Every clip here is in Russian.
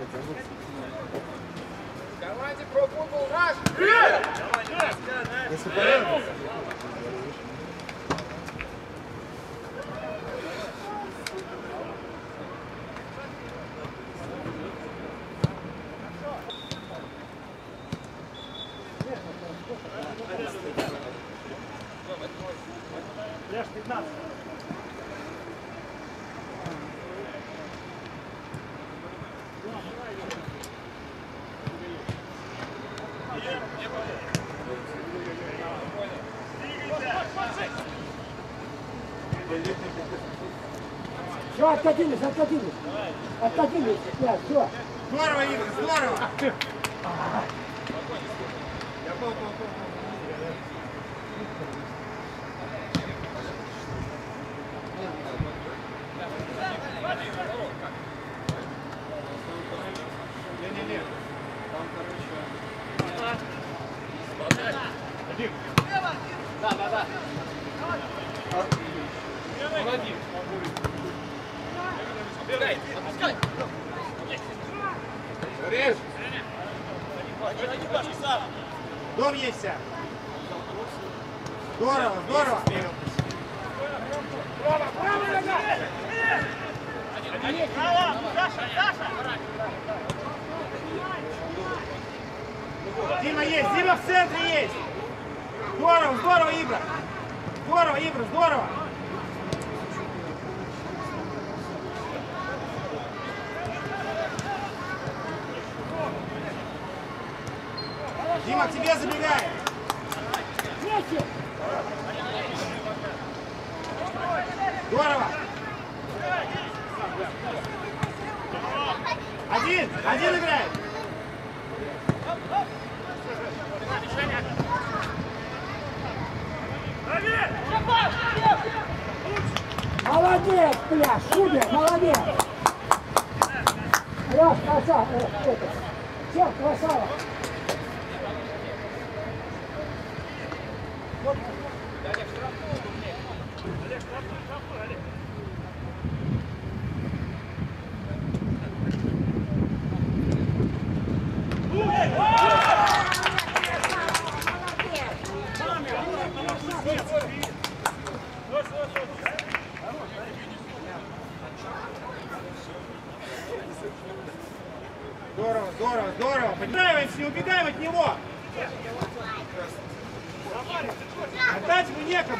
Команде про футбол наш! Если понятно. Ляж 15. Все, откатились, откатились. Откатились, да, все. Здорово, Игорь, здорово! Я пол. Не-не-не. Там, короче... Один. Да. Молодец. Убегай, отпускай! Режь! Дом есть! Здорово, здорово! Право, нога! Дима есть, Дима в центре есть! Здорово, здорово, Ибра! Здорово, Ибра, здорово! Дима, к тебе забегает! Вместе! Здорово! Один играет! Молодец, пляж, супер, молодец! Лёш, красава, всем красава! Здорово! Поднимаемся, не убегаем от него! Отдать ему некому!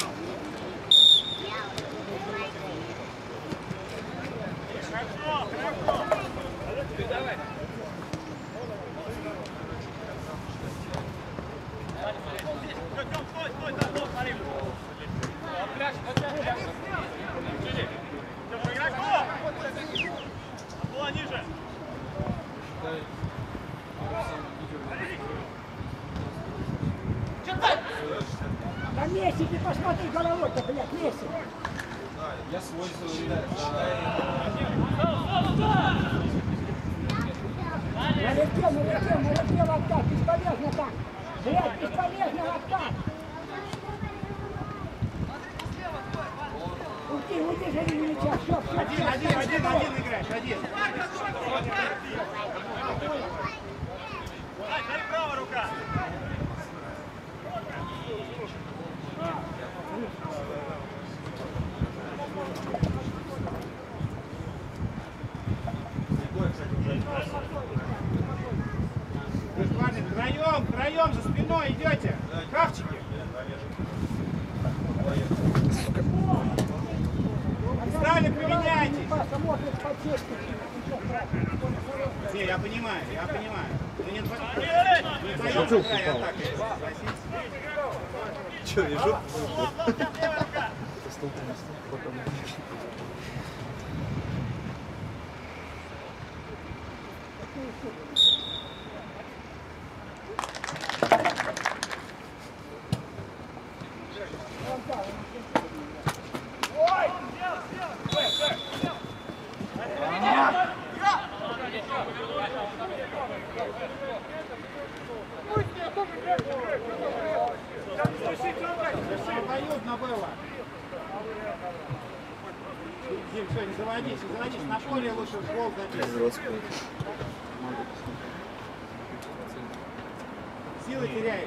Давай! Да Месси, ты посмотри головой-то, блядь, Месси! Я свой считаю. Налетел откат, бесполезно так! Блядь, бесполезно откат! Уйди, жри Ильича, все. Один играешь, один. Правая рука. Втроем за спиной идете. Кравчики. Стали, поменяйтесь. Не, я понимаю. Вы не вдвоем играли, а так. Че, вижу? Обоюдно было. Дим, все, не заводись. На поле лучше в гол забить. Силы теряет.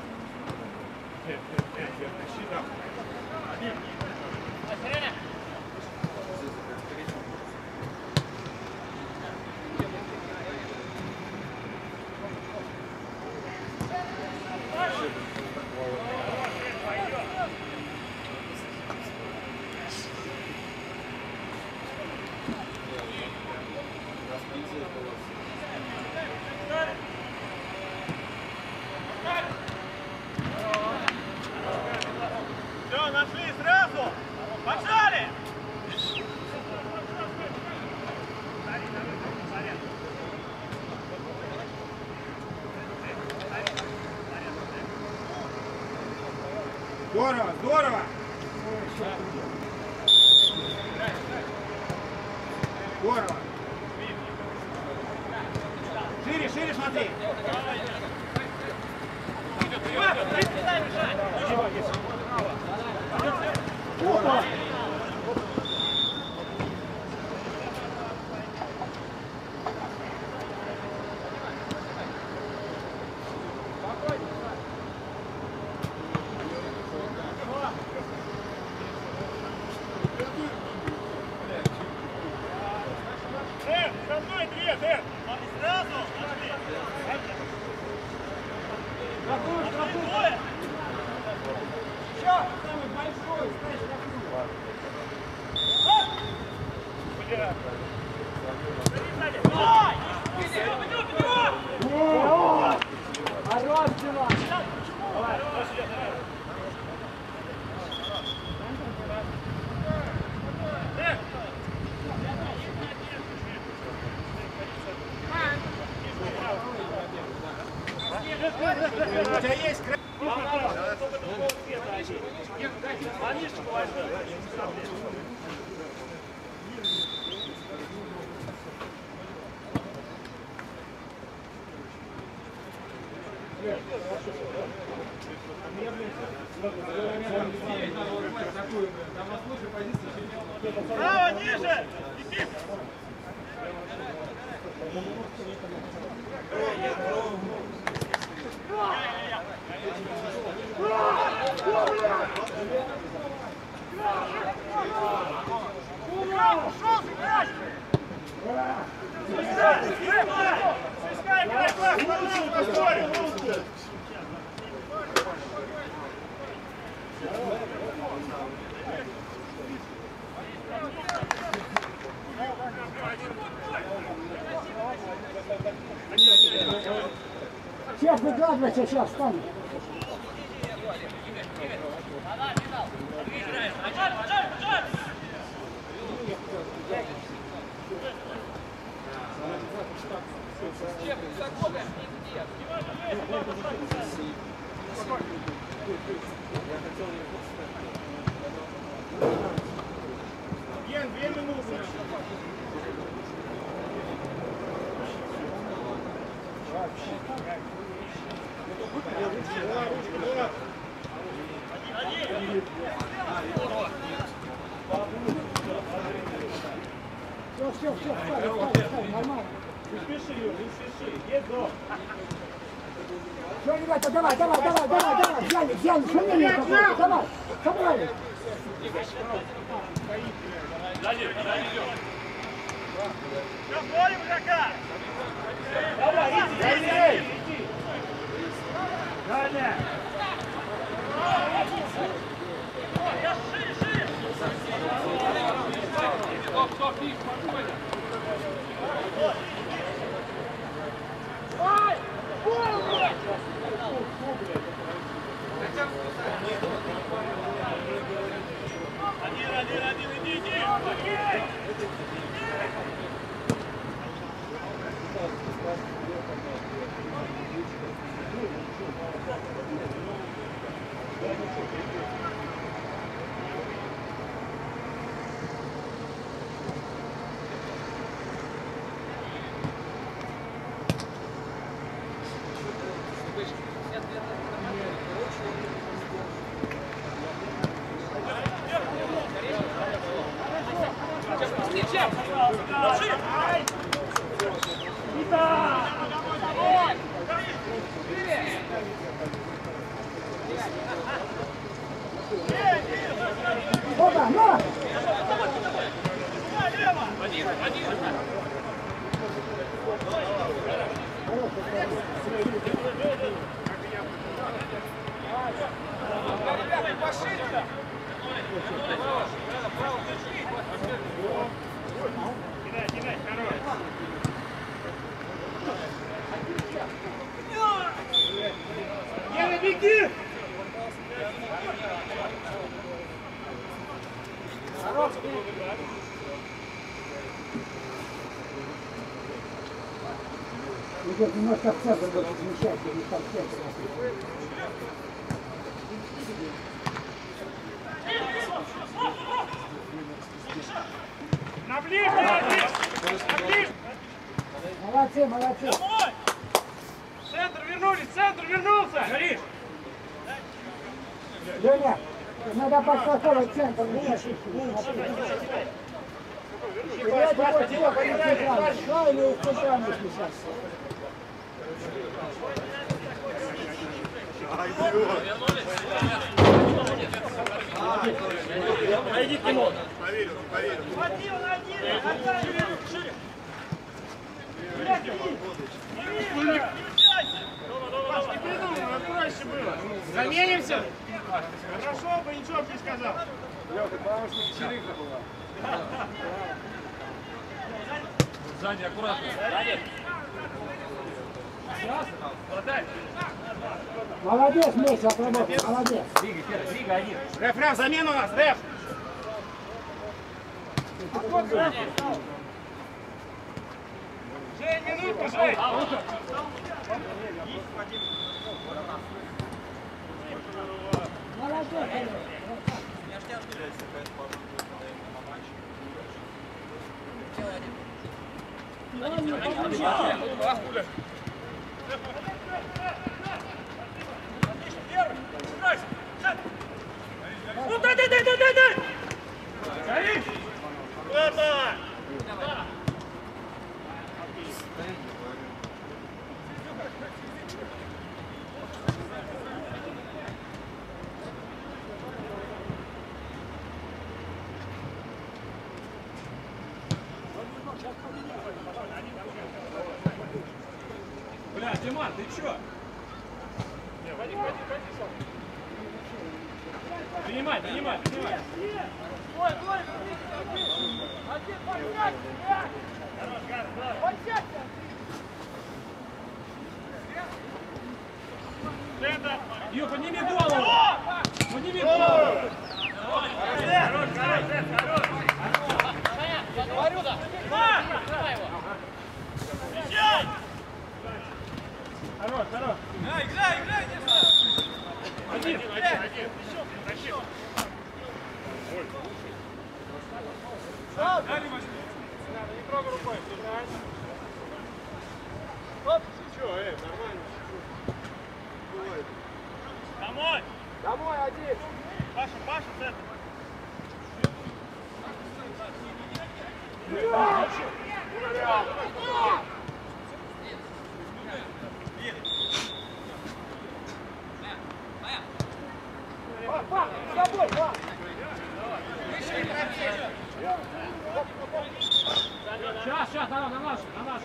Все, нашли сразу! Поджали! Здорово, здорово! Здорово! Шире, шире смотри! Опа! Со мной две, Дэн! Сразу! Нашли двое! Самый большой, знаешь, Бля! Ой! Хорош, Дима! у тебя есть край. Манишку возьми. Право, ниже! Иди! Сейчас выкладывайся, сейчас встань. Ген, 2 минуты. Все, встань, нормально. Не спеши, Юр, не спеши. Есть дом. Все, ребята, давай, взяли, шумели какой-то, давай, собрали. Контроль игрока! Давай, иди! Далее! Я шире! Стоп, спокойно! Один, иди! Итак! Опа, ну! Кидай, хорош. Гена, беги! Идет немножко в центр, будет замечательно, не там в центр. На ближний, на ближний! Молодцы, молодцы. Домой! Центр вернулись, центр вернулся! Горишь! Леня, надо подстраховать центр. Или в центральный сейчас. Найди к нему! Поверю. Паш, не придумай, проще было. Заменимся? Хорошо бы, ничего бы не сказал. Лёха, потому что вечеринка была. Сзади, аккуратно. Молодец, Месси, отработал, молодец. Двигай один. Рэф, замена у нас, Рэф! Жень, минутку, Жень! Молодец. Ну дай! Горишь! Куда-то! Бля, Диман, ты чё? Принимай. Ё, подними голову! Подними голову! Говорю, да! Хорош! Играй! Один! Не трогай рукой. Оп! Чё, нормально. Домой один! Паша, центр! Сейчас, на нашу.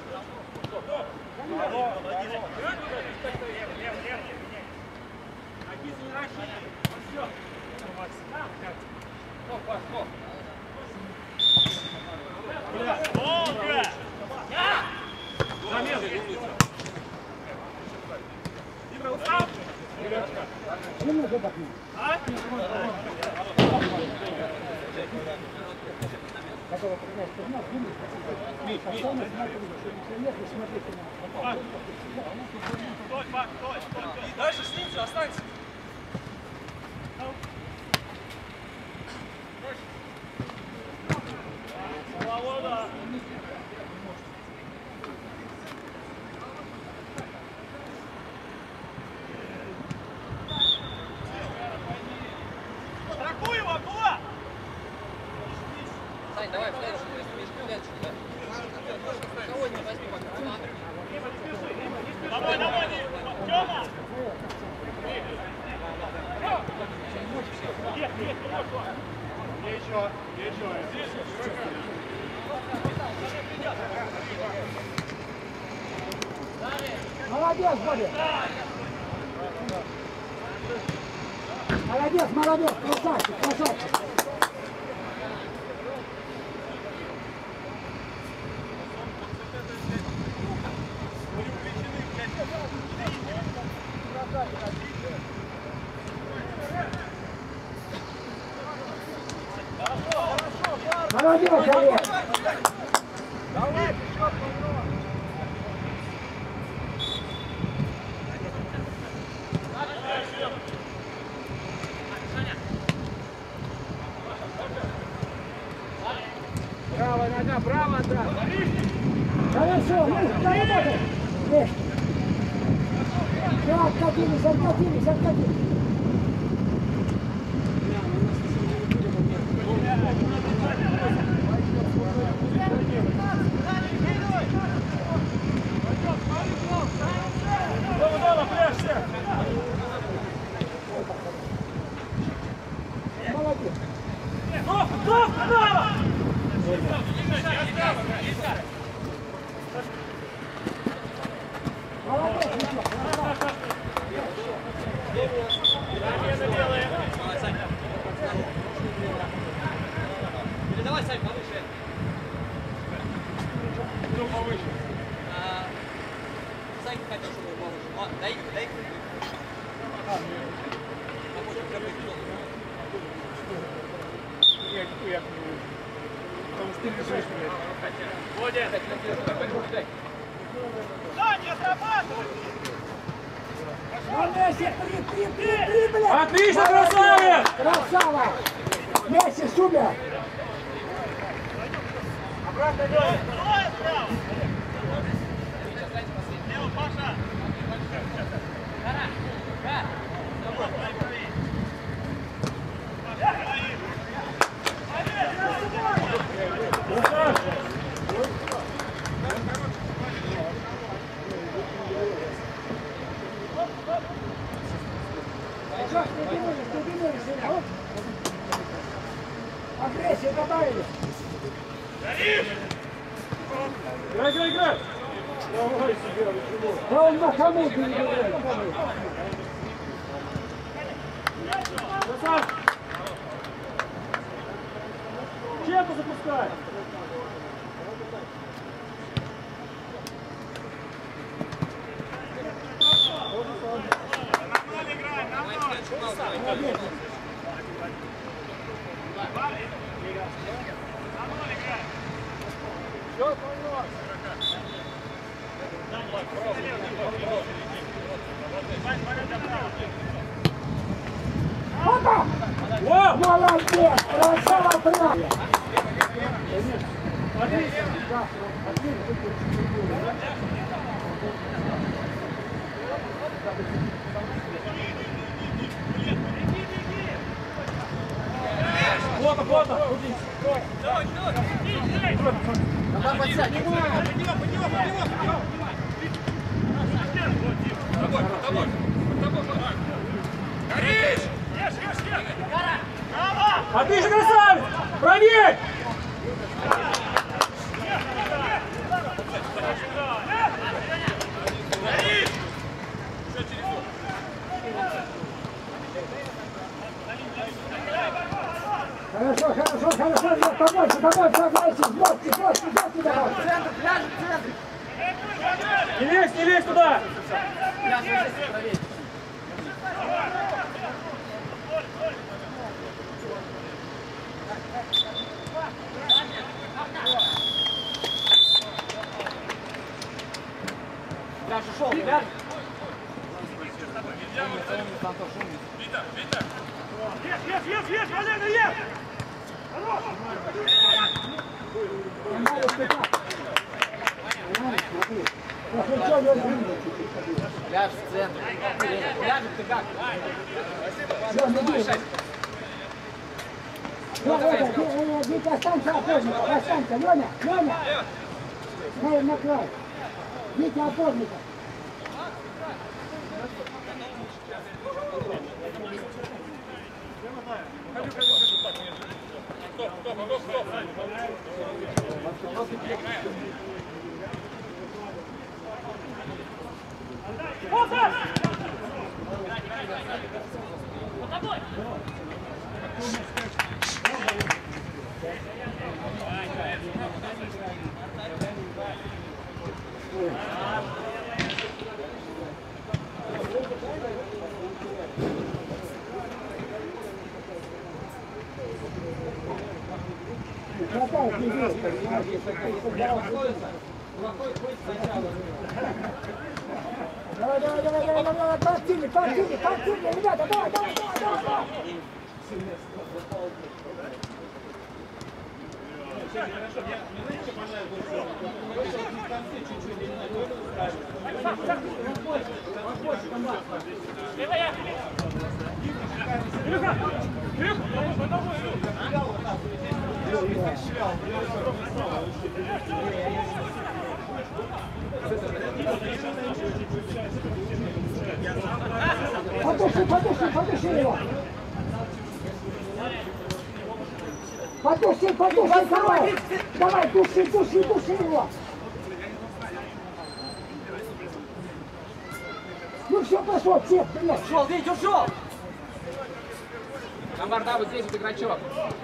Немного отдохни. Когда вы принять турнир, думайте, постоянно смотрите на. Стой. Дальше снизу, останься. Свобода! Страхуй его, Акула! Сань, давай, в следующий, да? Кого не возьми пока. Домой, Тёма! Молодец, Боря! Молодец, молодец, красавчик, красавчик! Молодец, Олег! Браво, нога, браво, да. Хорошо, ну, доработай! Лешка! Все, откатились, откатились, откатились! Молодец! Молодец, Вячеслав, красавчик! Передавай, Сань, повыше. Ну, повыше. Сань хотел, чтобы повыше. Вот, дай игры, дай игры. Потому что ты бежишь, блядь. Ну, Месси, три, блядь! Отлично, красавец! Красава! Месси, супер! Агрессию добавили! Играй, играй, играй! Давай себе, почему? Да он на кому-то не играет! Красавчик! Чем-то запускай! Молодец! Опа! О! Молодец! Красава, прям! Фото, фото! Отлично, красавец! Проверь! Хорошо, хорошо, хорошо, нет, побольше, побольше, агрессии, сборки, давай. Не лезь туда! Есть, Валерий, есть! Ляж в центр. Ляжет ты как? Витя, останься опорником, останься, Леня, на край. Витя, опорником. Ходю. Хватает людей, понимаешь, давай, по-активнее, ребята, давай. Потуши его. Потуши, давай, души его. Ну все, пошел, всех, блядь. Ушел, Вить, ушел! Комбарда, вот здесь вот игрочок.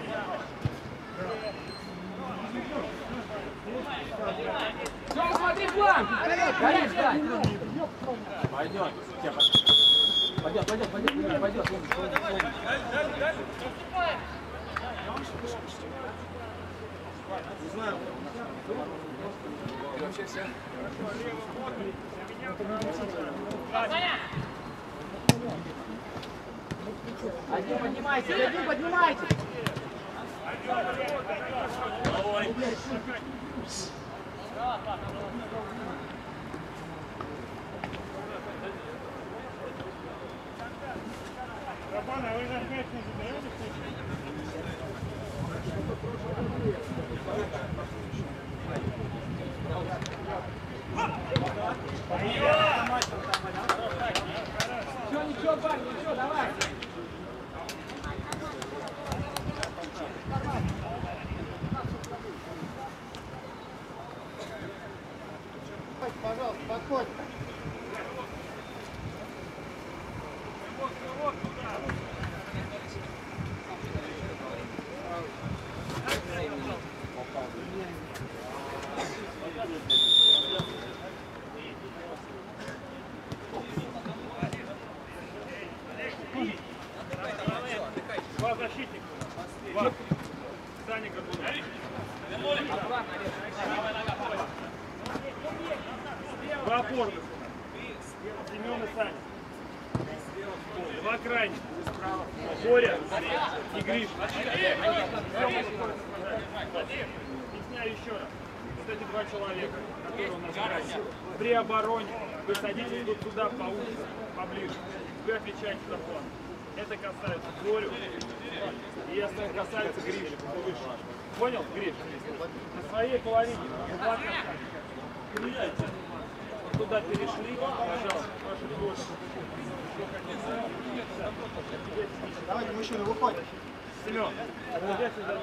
Тёма, смотри фланг! Горишь, да! Пойдет. Пойдет. Не знаю. Вообще все. Один поднимайте! Рабана, вы же опять не забираете? Ничего, парень, ничего, давай! Пожалуйста, подходь. Два защитника. Два. Саня Горбунов. Два опорных. Семен и Саня. Два крайних. Боря и Гриш. Объясняю еще раз. Вот эти два человека, которые у нас играют, при обороне вы садитесь тут сюда поближе. Вы отвечаете за план. Это касается Борю. И если касается Гриши, повыше. Понял, Гриш? На своей половине. Туда перешли, пожалуйста, ваши просьбы. Давайте, мужчина, выходим. Семен, опять сюда,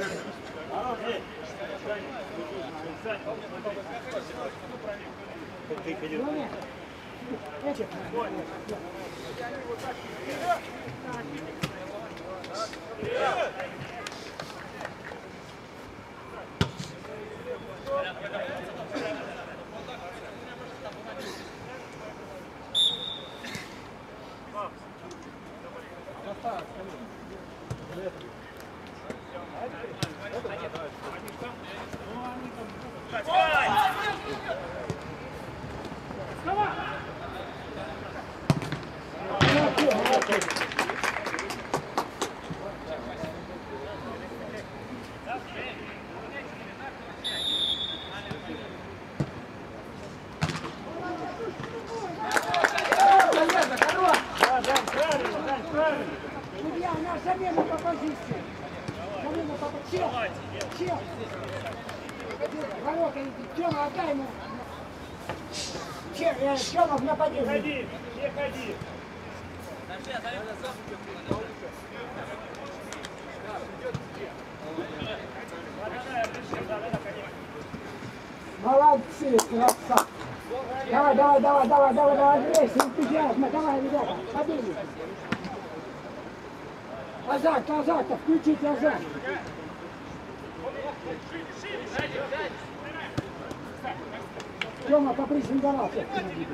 Судья, у нас замена по позиции. Замена по позиции. Чел. Ворота идет. Тёма, отдай ему. Тёма в нападении. Ходи, не ходи. Подожди, а Василий, красавчик. Давай, агрессия, энтузиазма, давай, ребята, победите. Азарта, включите азарт. Тёма, попрессинговался.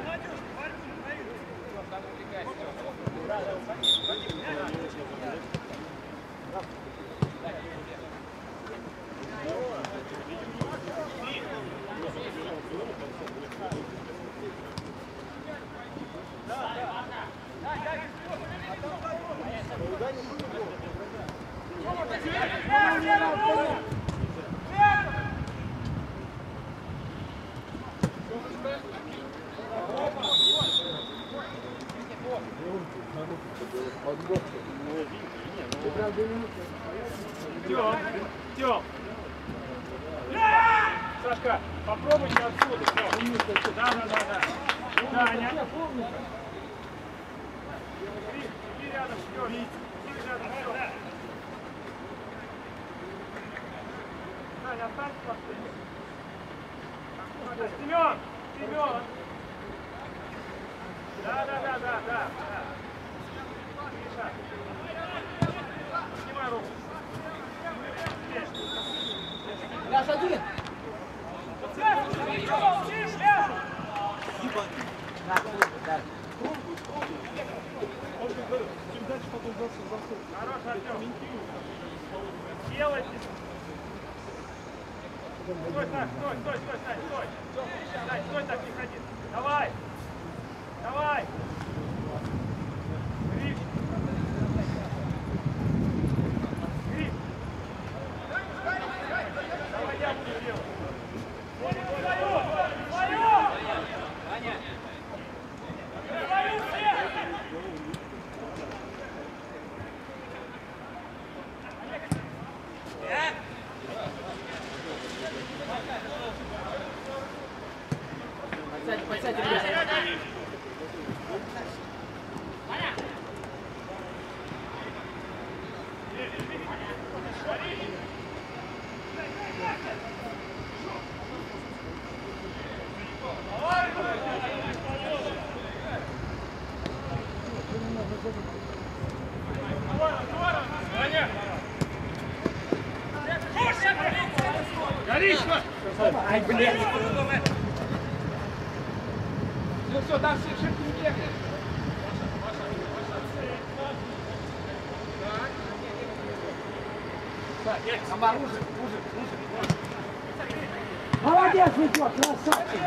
Тём. Сашка, попробуйте отсюда. Да. Даня. Иди рядом, Серёж. Даня, останься последний. Семён. Да. Миша. Снимай руку. Ляж один. Хорош, Артём. Делайте. Стой, Сань, стой, так не ходи. Давай. Гриф. Давай, я буду делать. Подсядьте, ребята. Ай, блядь! Ну все, там все шибки не ехали. Амар, уже. Молодец, Витек, красавчик.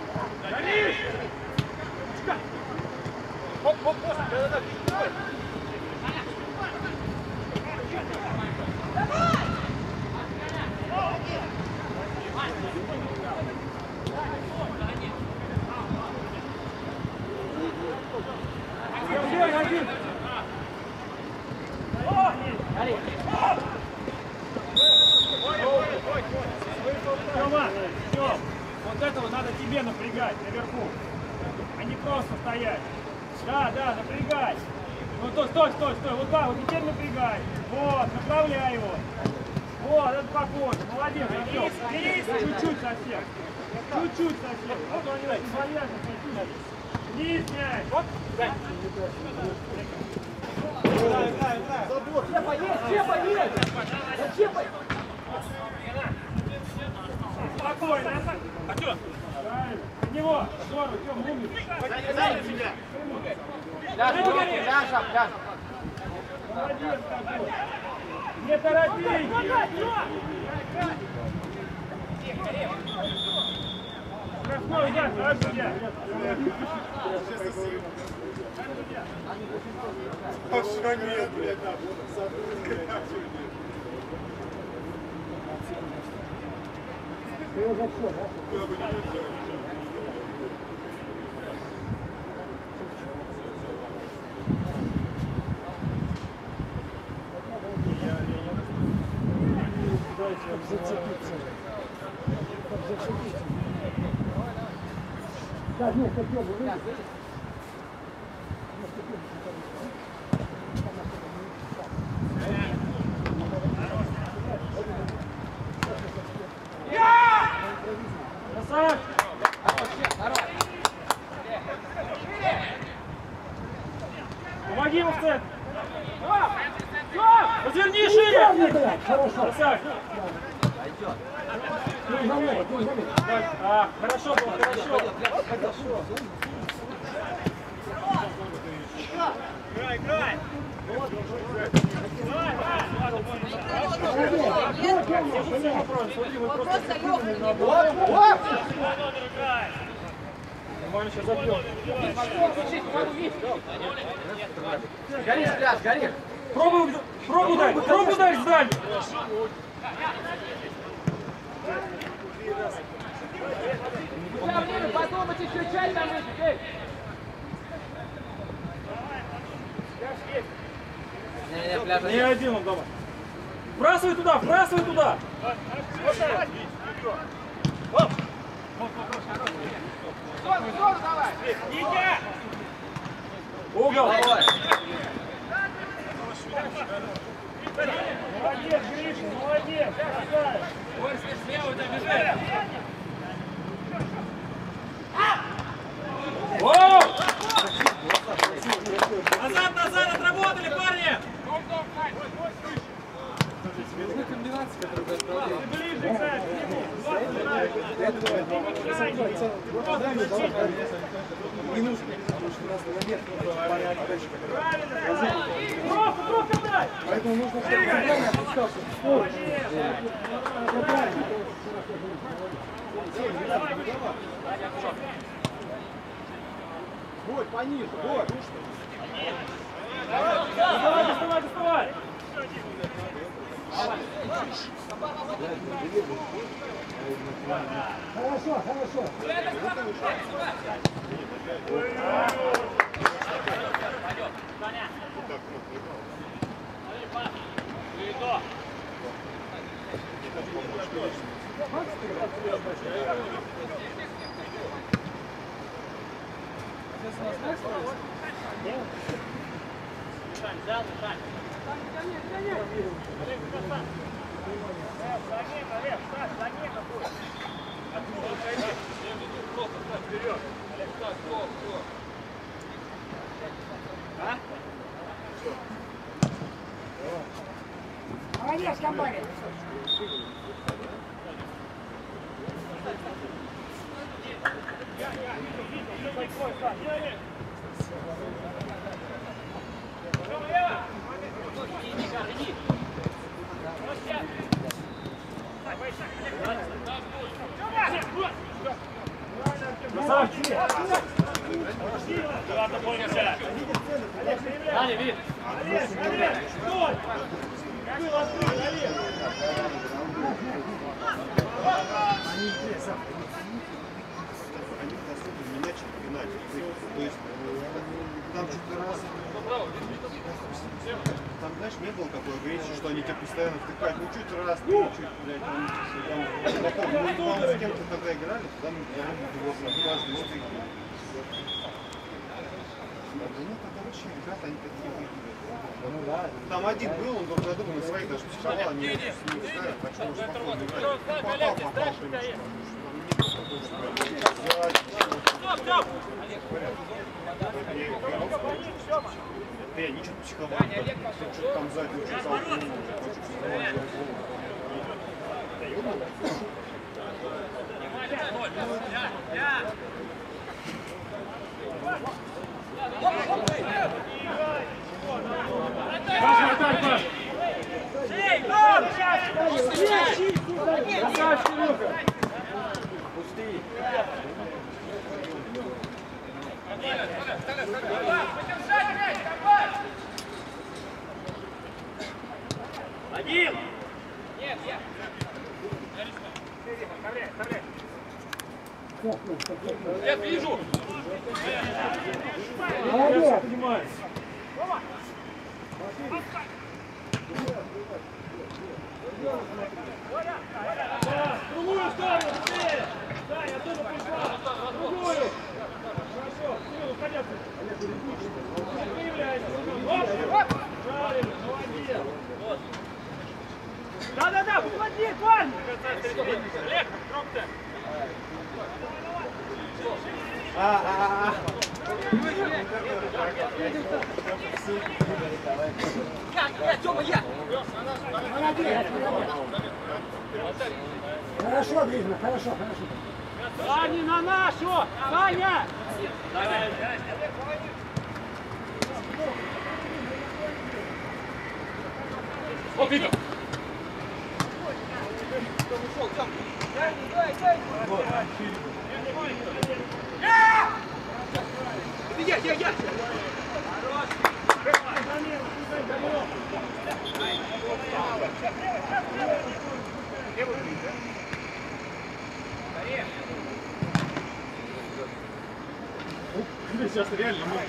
Тёма, вот этого надо тебе напрягать наверху, а не просто стоять. Да, напрягай. Ну стой, вот так, вот теперь напрягай. Вот, направляй его. Вот, это похоже, молодец, Артём. Чуть-чуть совсем. Вот он его свалятся, вниз мяч. Вот, спокойно. Артём. На него. Здорово, Тём, умница. Ляж. Молодец какой. Не торопись. Красной удар, давай, судья. А что нет, блядь, Ты уже все, да? Как зацепиться. Да, нет, как я бы Красавчик! Красавчик. Ты за мной, ты за мной. Хорошо было, хорошо. Играй, играй! Нормально, сейчас забьем. Гори, пляж, гори. Пробуй ударить сзади. Подумать еще чай там выпить. Не, пляж. Не один он дома. Вбрасывай туда, вбрасывай туда. Угол. Молодец, Гриша, молодец! Красавец! Назад, назад, отработали, парни! Ближе, кстати! Просто дай! Поэтому нужно, чтобы центральный опускался. Вот, пониже, вот! Доставай, доставай, доставай! Хорошо, хорошо. Молодец, компания. Красавчик! Даня, вид. Олег, Олег, стой! Был открыт, Олег! Меня чемпионат. То есть там что-то раз. Там, знаешь, не было такой агрессии, что они тебя постоянно втыкают. Ну чуть раз, чуть, блядь, там, мы, по-моему, с кем-то тогда играли, там каждый стык. Да нет, это вообще ребята, они такие выиграли. Там один был, он друг за другом на своих даже психовал, они с ним ставят, так что можно спокойно играть. Попал, Ты, они что-то психовали, что-то там сзади, что-то там Красавчик, Илюха! Один! Нет, я. Я вижу. Молодец. Понимаю. Другую сторону, быстрее! Даня, оттуда пришла! Другую! Хорошо, вперед, уходяться! Появляйся! Оп! Правильно, молодец! Да-да-да, подходи, парни! Олег, громко. Молодец. Хорошо, Гризма, хорошо. Саня, на нашу! Саня! О, Питер! Я! Сейчас реально много.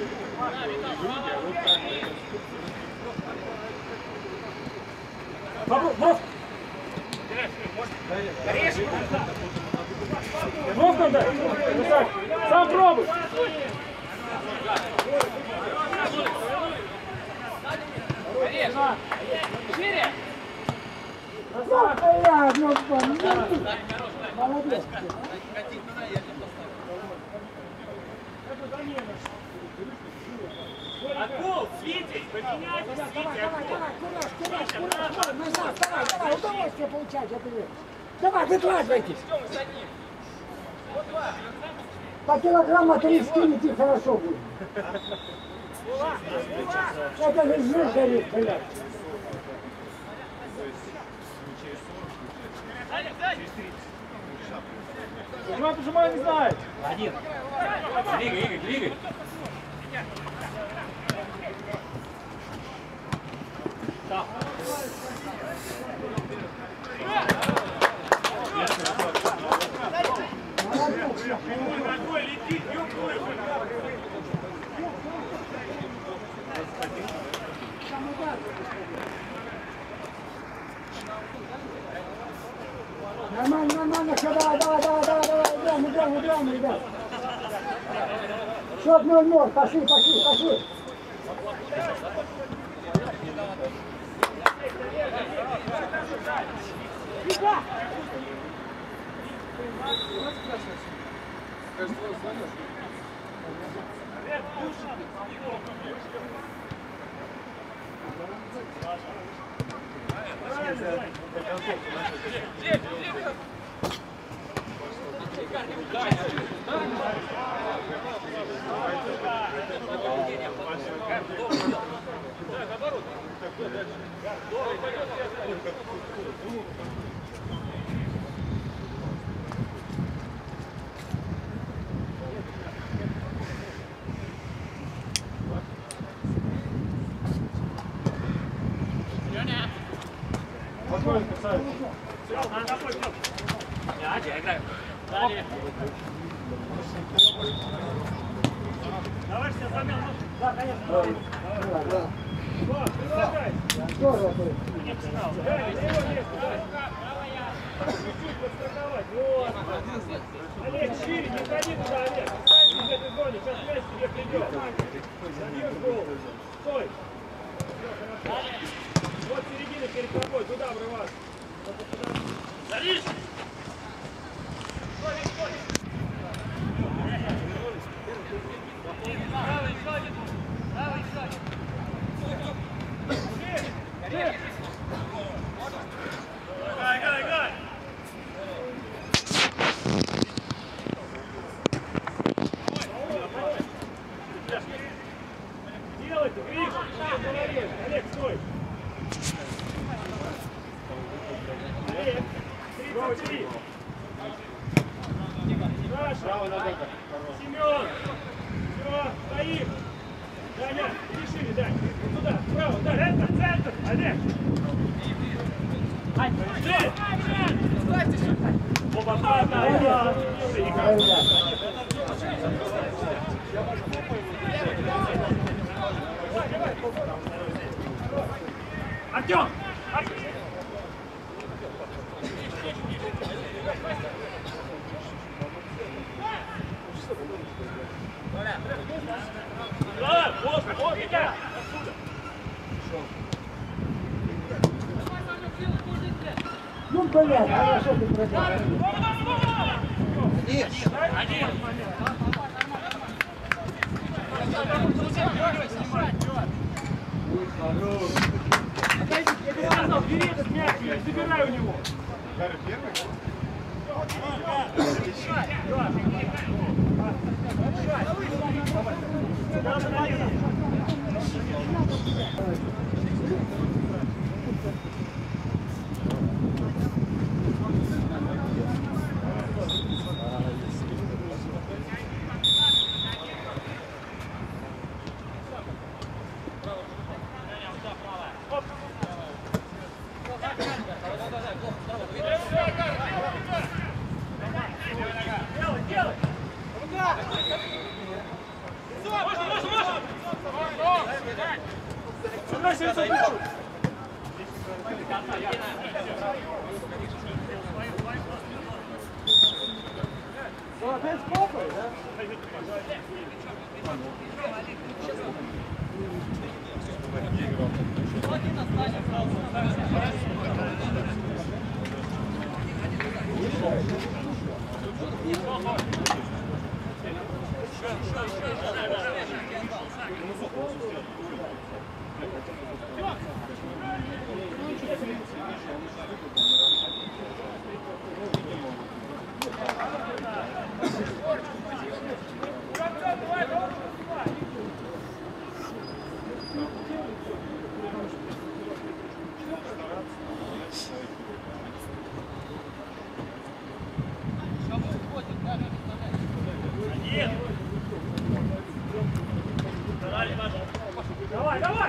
Нос! Нос там дай! Сам пробуй! Шире! Молодец. Акул, Витя, поменяйтесь, Витя, Акул. Назад, давай, удовольствие получать от этого. Давай, выкладывайтесь. По килограмма 3 скинете, хорошо будет. Это же жир горит, блядь. Жимай, пожимай, не знает. Один. Двигай. Ногой летит, ёб-твою. Нормально, все, давай, идем, ребят. Счет 0-0, пошли. Давай, сейчас замен. Да, конечно. Здорово было. Олег, шире, не ходи туда, Олег. Останься в этой зоне, сейчас мяч тебе придет. Забьешь голову. Стой. Вот середина перед тобой, туда врываться. Садись! Играй! Делайте, Гриш! Олег, стой! Олег, 33! Саша! Семен! Все, стоим! Даня, иди шире, Дань! Туда, вправо, Дань! Центр! Олег! Ань, подожди! Оба пада! Артем! Да, вот, Витя! Ну, блядь, хорошо ты пробил. Один! Я сказал, бери этот мяч, забирай у него. Гарри первый? Давай, давай!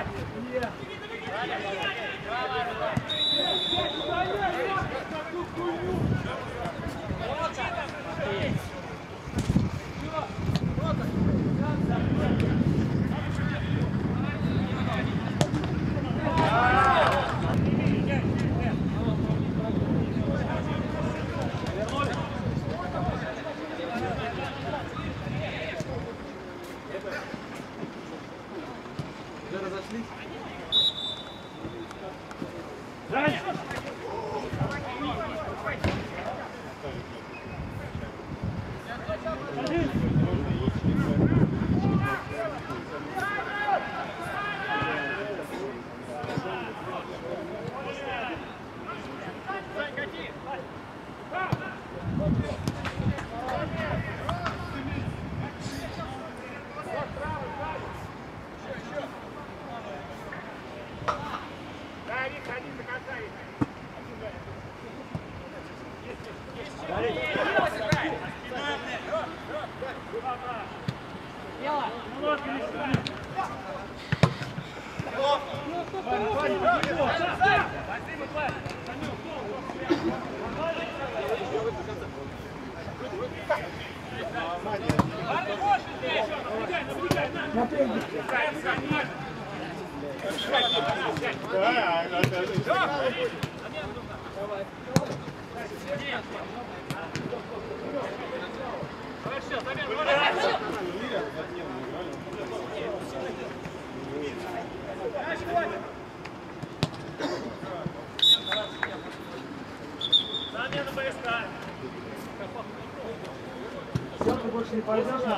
Все, ты больше не пойдешь нас?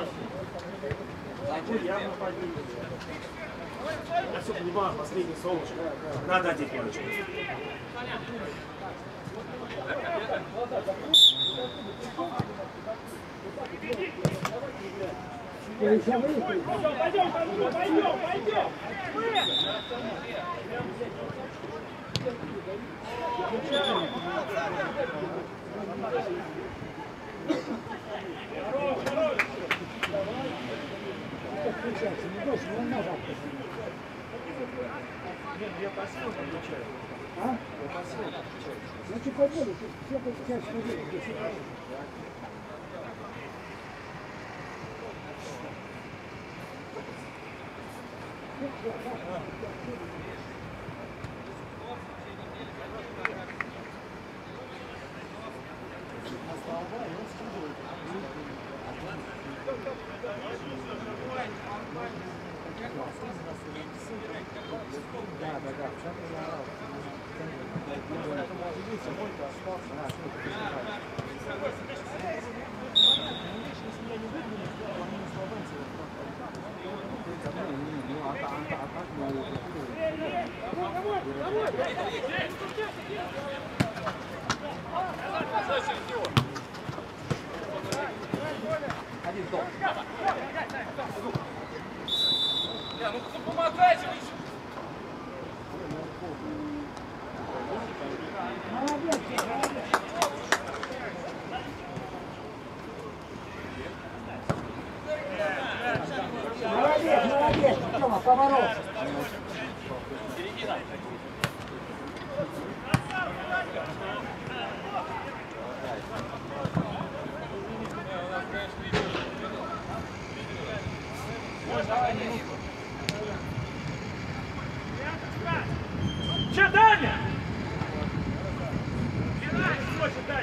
Явно пойдешь. Я все понимаю, последний солнышко. Надо одеть девочку. Пойдем, пойдем! Я посыл включаю. А? Я посыл включаю. Значит, пойдем, все часть пойдем.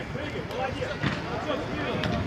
прыгай, молодец. Отчет, вперед.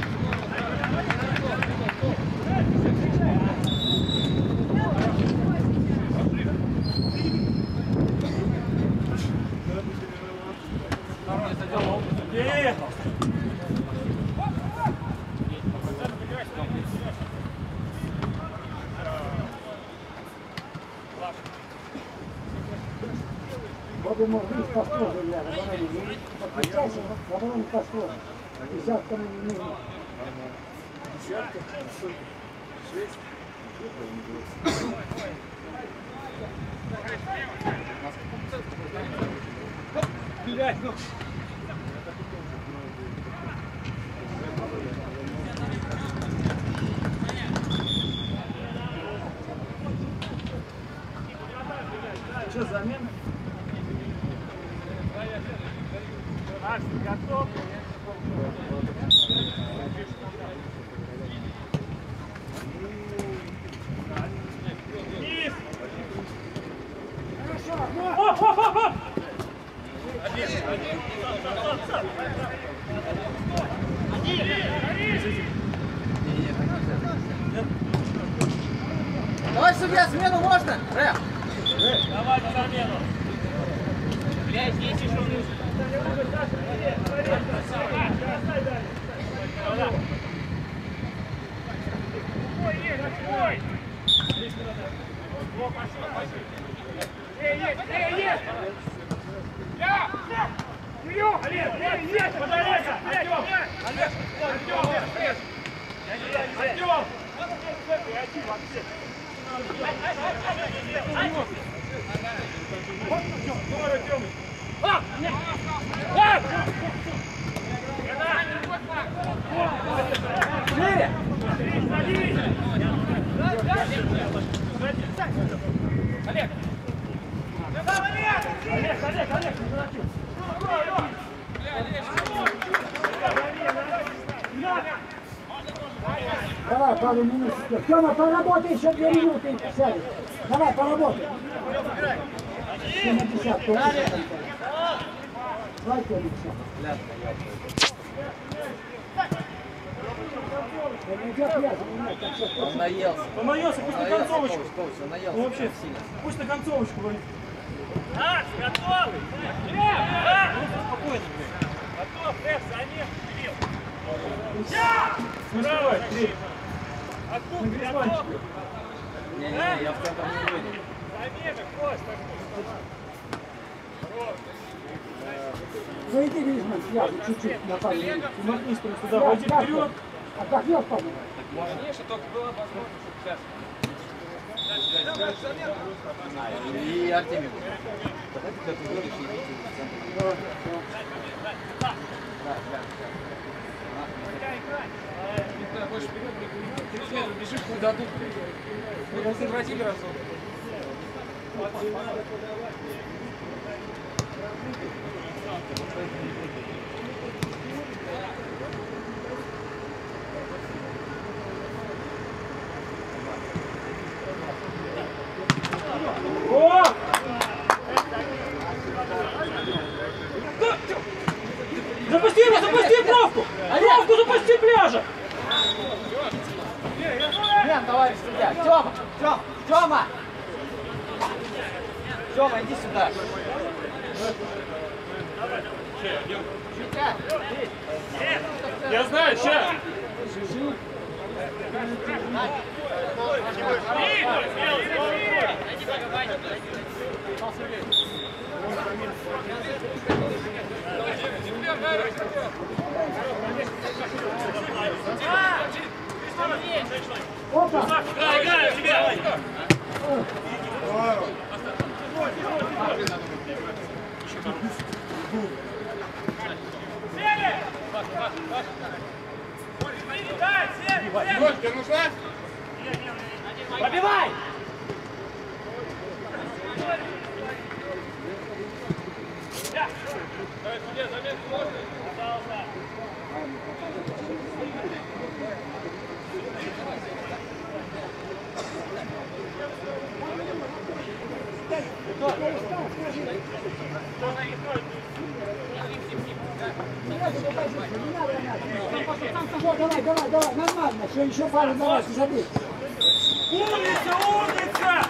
Будемо вниз по сложу, Ляна, подключайся, а потом по сложу. Десятками не нужно. Десятка? Шесть? Что, замена? Макс, ты готов? Вниз! Хорошо! Давай, судья, смену можно? Рэп. Давай на замену. Блядь, здесь еще нужно. Ой! О, пошел, пошел. Есть! Я! Вперед! Олег, есть! Подавайся! Артем! Артем! Шире! Олег! Давай, пару минут. Тёма, поработай еще 2 минуты и сядешь. Давай, поработай. 70. Давай, Тёмица. Он наелся. Помоется, пусть на концовочку. Он наелся. Ну вообще, пусть на концовочку валит. Так, готовы! Спокойно, блядь. Готов, Фред, замес, Кирилл! Не успевай, Андрей. Откуда На ты Гризманчика. готов? Не-не-не, я в центр не выйду. Замена, Кость, Ну иди, Гризман, я чуть-чуть на пару минут. И мотнись просто туда, войди вперед. Отдохнешь, по-моему. Конечно, только была возможность, чтобы сейчас. И Артемий будет. Тогда ты как выйдешь и идите в центр. Когда больше вперед, 30 метров бежишь, куда дадут. Мы концентратили разок. О! Запусти его, запусти бровку! Бровку запусти пляжа! Лен, товарищ судья. Тёма! Тёма! Тёма, иди сюда. Я знаю, ща! Опа! Играю тебя! Тебе нужна? Пробивай! меняйте по позиции, не надо менять. Вот, давай, нормально, все, еще пару давайте, забей. Умница, умница!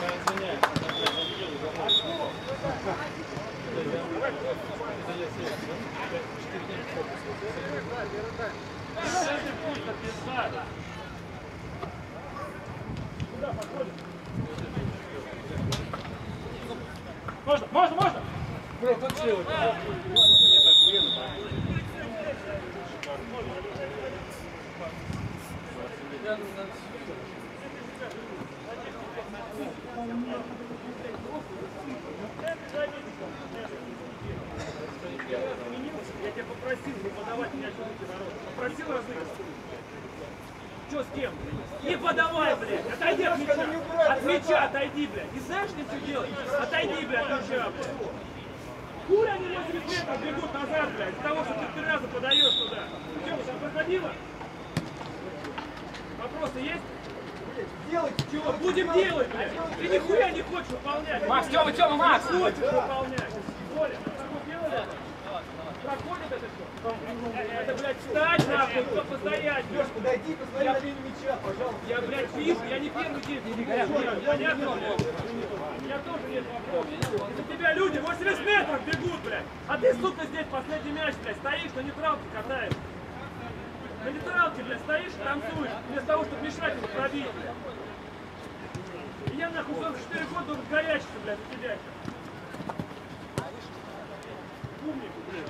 Можно! Бро, как сделать? Я тебя попросил не подавать мяч в руки ворот. Попросил разыграть. Че с кем? Не подавай, блядь! Отойди от мяча! От мяча отойди, блядь! Не знаешь, что делать? Отойди, блядь, от мяча, блядь! Хули они 80 метров бегут назад, блядь, из-за того, что ты 3 раза подаешь туда. Че, сейчас проходило? Вопросы есть? Делать чего? Будем делать, блядь! Ты нихуя не хочешь выполнять! Макс, Тёма, Макс! Не хочешь выполнять! Коля, ты делали это? Проходит это все? Это, блядь, встать нахуй, кто постоять! Лёш, подойди, посмотри на линию мяча, пожалуйста! Я, блядь, вижу, я не первый день. Понятно? Я тоже нет вопросов. Из-за тебя люди 80 метров бегут, блядь! А ты, сука, здесь последний мяч, блядь, стоишь, на нейтралке катаешь. На нейтралке, блядь, стоишь и танцуешь, вместо того, чтобы мешать ему пробить, блядь. И я, нахуй, 44 года должен горячиться, блядь, за тебя. Умник, блядь.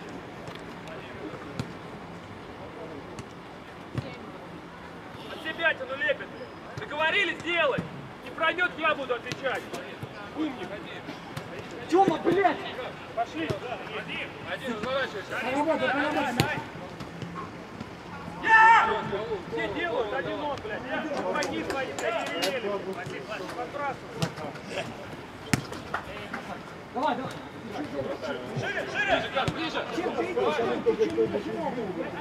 От себя тяну лепит, блядь. Договорились, делай. Не пройдет, я буду отвечать. Умник. Тёма, блядь! Пошли. Один, разворачивайся. Поработай. Все делают, один он, блядь. Враги свои, блядь, перелели. Подбрасывай. Давай. Шире, ближе. Чем ты идешь? Ты чем не начинаешь?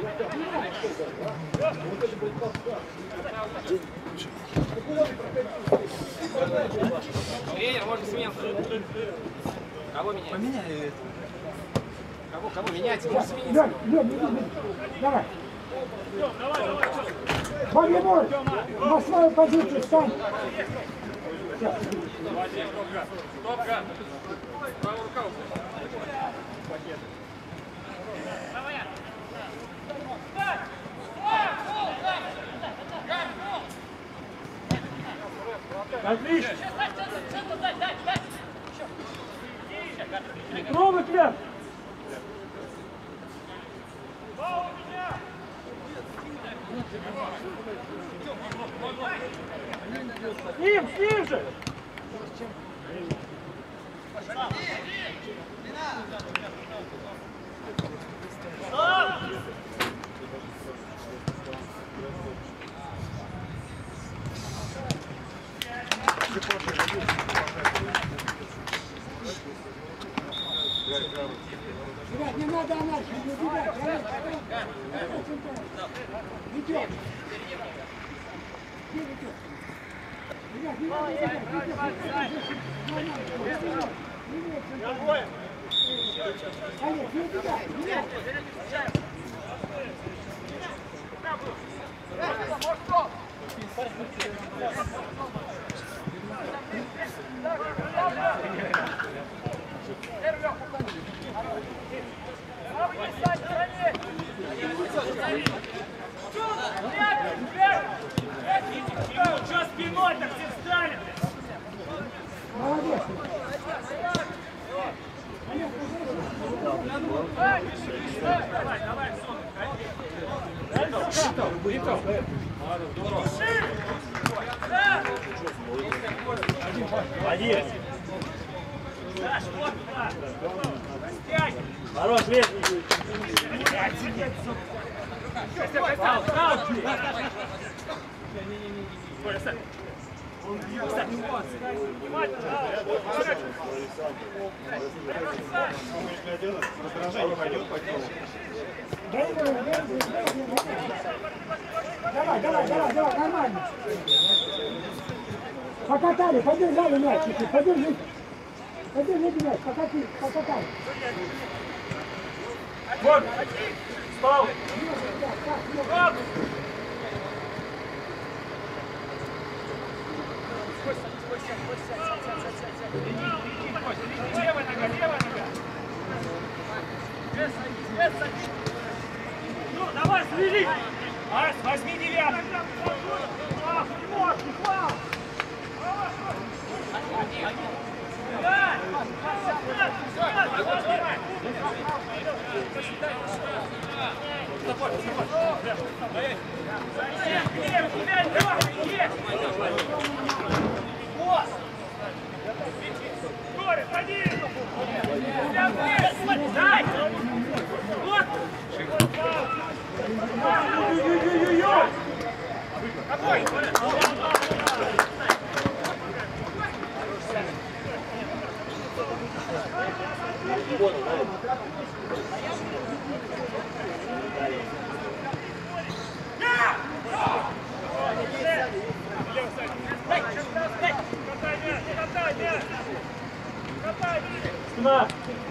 Тренер, можно смену. Кого менять? Поменяй это. Кого менять? Можно сменить. Лёнь, давай. Давай. Богемор, на свою позицию встань. Стопка. Правая рука. Отлично. Новый кляп. С ним же! Ребят, не надо анархию, не убегать. Идем. Ребят, не надо убегать. Олег, не убегай. Что спиной так все встали? Молодец. Давай, Молодец. Саш, вот туда. Растягивай. Хорош, верхний. Раздражение пойдет по телу. Давай, нормально. Покатали, подержали мяч, подержи. Подержи мяч, покатали. Вот. Стоп! Стоп! Левая нога, левая нога. Ну, давай, свели! Арс, возьми девятку. Дай! Вот! Какой? Спина!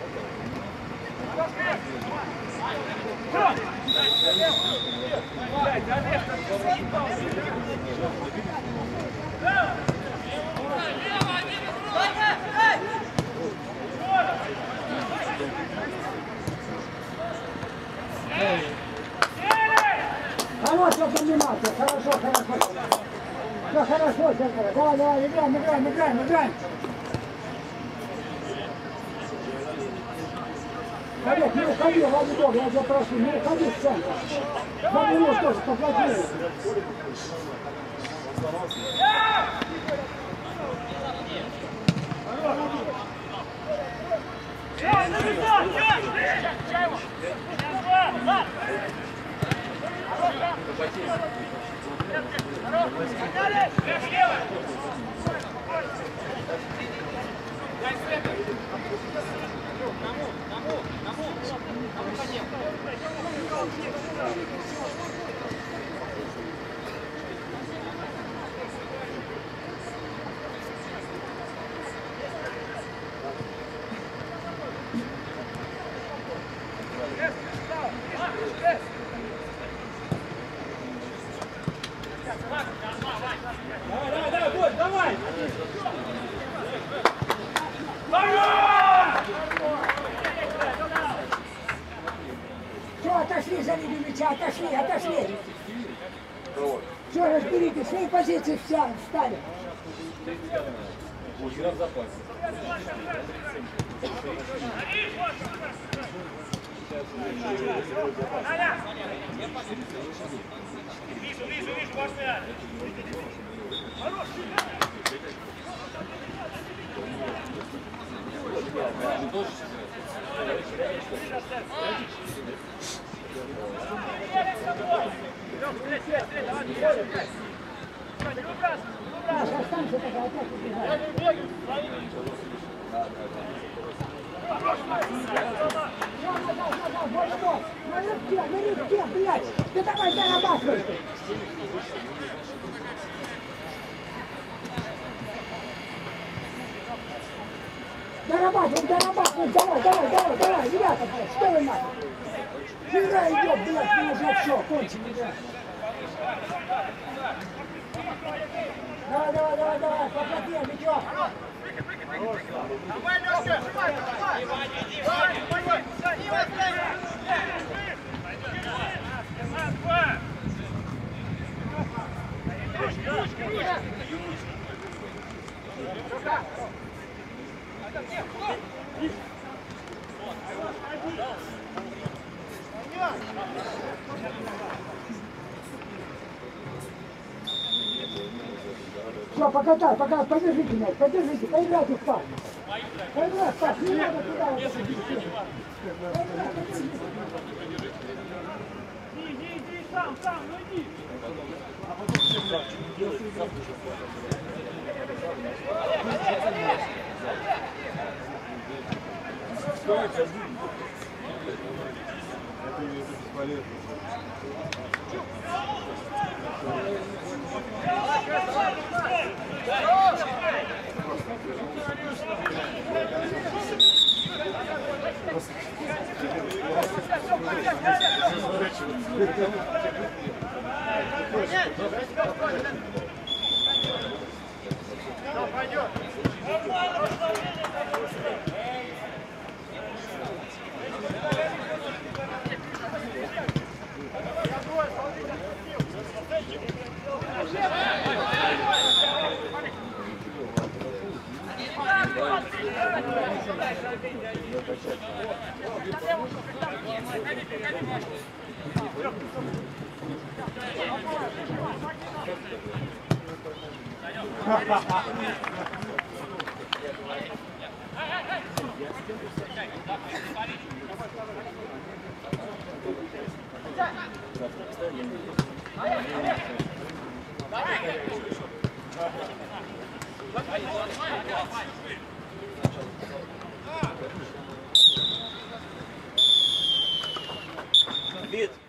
Хорошая комбинация, хорошо, хорошо. Все хорошо, Сергей. Давай, давай, играем. Олег, не уходи, ради бога, я тебя прошу, не уходи в центр. Заберешь тоже, поплотнее. Давай! Все, отошли за линию мяча, отошли. Все, разберите, свои позиции встали. Вижу, ваш мяч. Маша, останься пока, опять убегай. На рыбке, блядь! Ты давай зарабатывай! Дорабатывай, давай, ребята, блядь, что вы нахуй? Игра идет, блядь, мы уже все, кончим игра. Давай, поплотнее, Витек. Давай, Лёшка! Все, покатай, подержите мяч, поиграйте в пас. Поиграй в пас, не надо туда вот это вести. Иди, сам, ну иди. Вид.